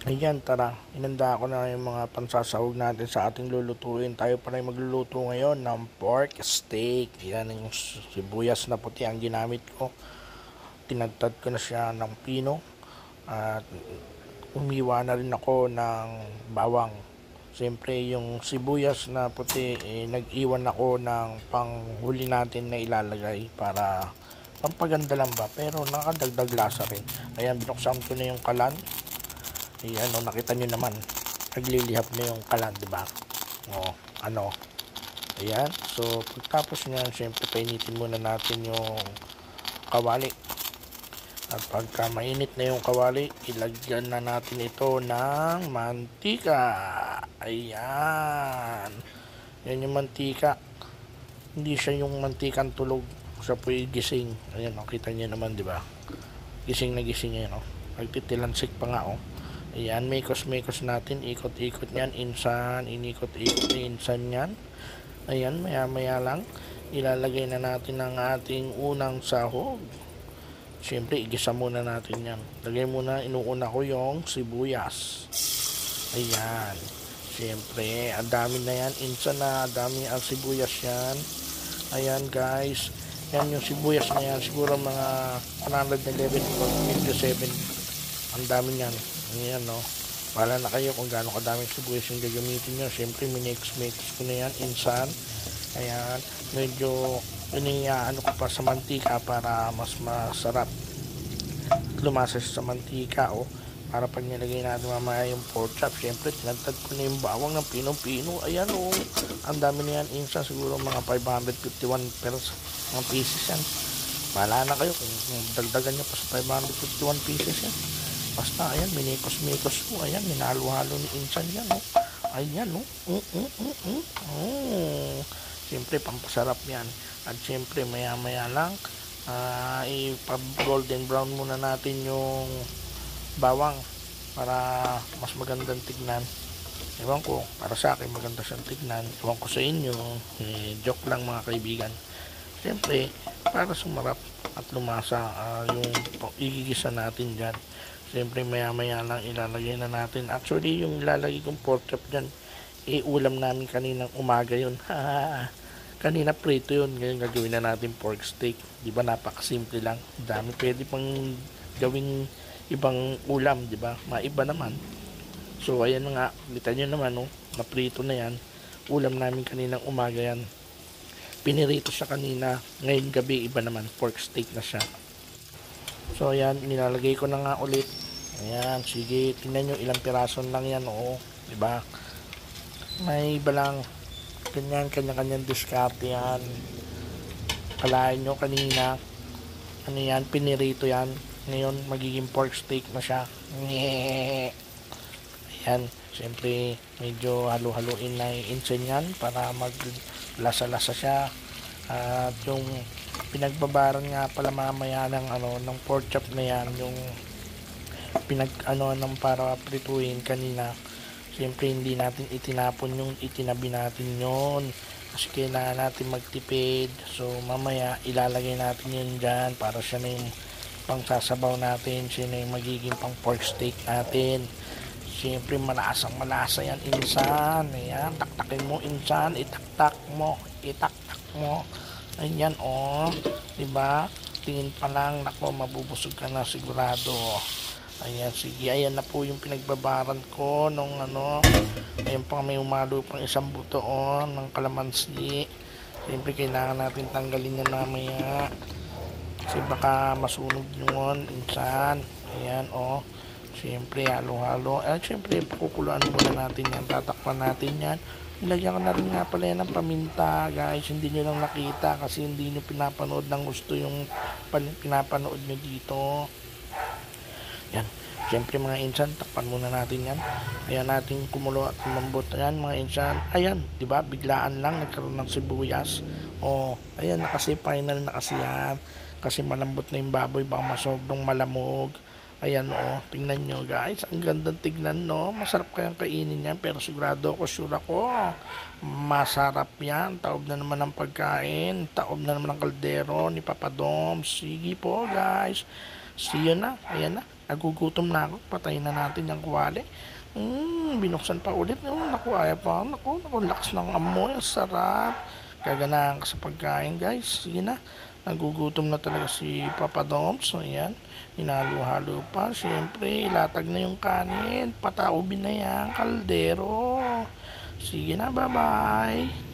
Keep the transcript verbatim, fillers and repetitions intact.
Ayan, tara. Inanda ko na yung mga pansasahog natin sa ating lulutuin. Tayo pa rin magluluto ngayon ng pork steak. Yan yung sibuyas na puti ang ginamit ko. Tinadtad ko na siya ng pino. At umiwa na rin ako ng bawang. Siyempre yung sibuyas na puti, eh, nag-iwan ako ng panghuli natin na ilalagay para pampaganda lang ba. Pero nakadagdag lasa rin. Ayan, binuksan ko na yung kalan. Ayan, o, nakita nyo naman, naglilihap na yung kalan, di ba? O, ano, ayan. So, pagtapos nyan, syempre, painitin muna natin yung kawali. At pagka mainit na yung kawali, ilagyan na natin ito ng mantika. Ayan. Yan yung mantika. Hindi siya yung mantikang tulog. Siya po yung gising. Ayan, o, kita nyo naman, di ba? Gising na gising yan, o. Nagtitilansik pa nga, o. Ayan, mekos-mekos natin, ikot-ikot yan, insan, inikot-ikot, insan yan. Ayan, maya-maya lang, ilalagay na natin ang ating unang sahog. Siyempre, igisa muna natin yan. Lagay muna, inuuna ko yung sibuyas. Ayan, siyempre, ang dami na yan, insan na, ang dami ang sibuyas yan. Ayan guys, yan yung sibuyas na yan, siguro mga one eleven point seven. Ang dami niyan. Ayan, no. Wala na kayo kung gaano kadaming sibuyas yung gagamitin nyo. Siyempre, minix-mix ko na yan. Insan. Ayan. Medyo iniyaano ko pa sa mantika para mas masarap lumasa sa mantika, oh. Para pag nilagay natin mamaya yung pork chop, siyempre, tinagtad ko na yung bawang ng pinong-pino. Ayan, oh. Ang dami na yan. Insan, siguro mga five hundred fifty-one pesos. Mga pieces yan. Wala na kayo kung dagdagan nyo pa sa five hundred fifty-one pieces yan. Basta, ayan, minikos-mikos ko. Ayan, minalo-halo ni Insan yan, oh. Ayan, oh. Mm, mm, mm, mm. Oh. Siyempre, pampasarap yan. At siyempre, maya-maya lang, uh, ipa-golden brown muna natin yung bawang para mas magandang tignan. Ewan ko, para sa akin, maganda siyang tignan. Ewan ko sa inyo, eh, joke lang mga kaibigan. Siyempre, para sumarap at lumasa uh, yung igigisa natin dyan. Siyempre, maya-maya lang ilalagay na natin. Actually, yung ilalagay kong pork chop dyan, eh, ulam namin kaninang umaga yun. Kanina prito yun. Ngayon gagawin na natin pork steak. Di ba, napakasimple lang. Dami pwede pang gawing ibang ulam, di ba? Maiba naman. So, ayan nga. Kita nyo naman, no? Naprito na yan. Ulam namin kaninang umaga yan. Pinirito siya kanina. Ngayon gabi, iba naman. Pork steak na siya. So, ayan, nilalagay ko na nga ulit. Ayan, sige, tingnan nyo, ilang pirason lang yan, oo. Diba? May iba lang. Ganyan, kanya-kanyang diskarte yan. Kalahin nyo kanina. Ano yan, pinirito yan. Ngayon, magiging pork steak na siya. Ayan, siyempre, medyo halu-haluin na yung insen yan para maglasa-lasa siya. At yung pinagbabaran nga pala mamaya ng ano ng pork chop na yan, yung pinag ano ng para prituin kanina, siyempre hindi natin itinapon yung itinabi natin yon kasi kailangan natin magtipid. So mamaya ilalagay natin yun dyan para siya na yung pang sasabaw natin, siya na yung magiging pang pork steak natin. Siyempre malasang malasa yan, Insan. Ayan, taktakin mo, Insan, itaktak mo, itaktak mo. Ayan, oh, diba? Tingin pa lang, nako, mabubusog ka na sigurado. Ayan, sige, ayan na po yung pinagbabaran ko nung ano. Ayan pa, may umalo pang isang buto, oh, ng kalamansi. Siyempre, kailangan natin tanggalin yan mamaya. Kasi baka masunog yun, Insan. Ayan, oh. Siyempre, halo-halo. At siyempre, pakukuluan muna natin yan. Tatakpan natin yan. Nilagyan ko na rin nga pala yan ng paminta, guys. Hindi nyo lang nakita kasi hindi nyo pinapanood ng gusto yung pinapanood nyo dito. Yan. Siyempre, mga Insan, takpan muna natin yan. Ayan natin kumulo at lumambot. Ayan, mga Insan. Ayan, di ba? Biglaan lang nagkaroon ng sibuyas. O, ayan, nakasi final na kasi yan. Kasi malambot na yung baboy, baka masobrang malamog. Ayan, oh, tingnan nyo guys, ang gandang tignan, no? Masarap kayang kainin yan, pero sigurado ako, sure ako, masarap yan. Taob na naman ang pagkain, taob na naman ang kaldero ni Papa Dom. Sige po guys, see you na. Ayan na, Nagugutom na ako. Patayin na natin yung kuwali. Hmm, binuksan pa ulit. Oh, naku, ayaw pa. Naku, naku, lakas ng amoy. Ang sarap. Gaganahan ka sa pagkain, guys. Sige na. Nagugutom na talaga si Papa Doms. So, ayan. Hinalo-halo pa. Siyempre, ilatag na yung kanin. Pataubin na yan. Kaldero. Sige na, bye-bye.